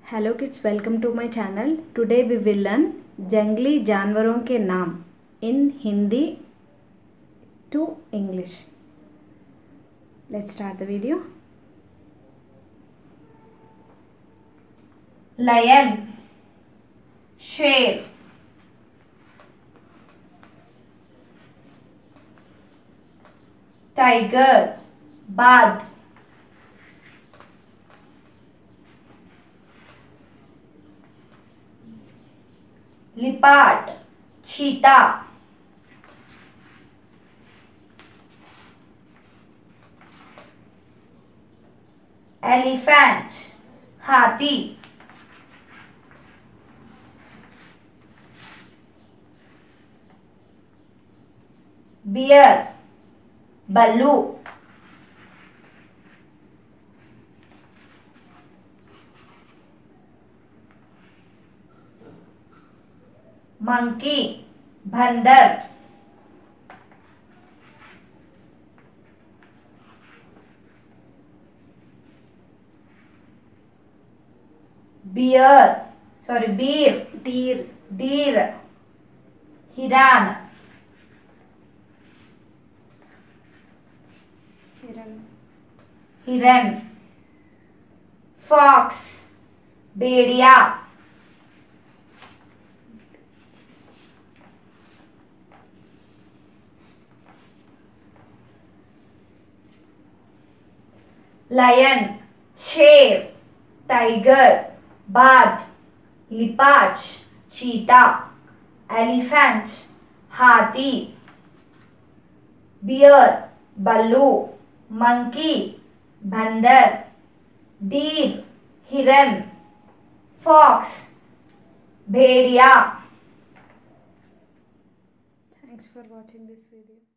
Hello kids, welcome to my channel. Today we will learn जंगली जानवरों के नाम in Hindi to English. Let's start the video. Lion, शेर, tiger, बाघ, leopard, चीता, एलिफेंट, हाथी, बियर, बल्लू, मंकी, बंदर, बीर, डीर, हिरन, हिरन, फॉक्स, भेड़िया, लायन, शेर, टाइगर, बाघ, लिपार्ड, चीता, एलिफेंट, हाथी, बियर, बल्लू, मंकी, बंदर, डीर, हिरन, फॉक्स, भेड़िया। Thanks for watching this video.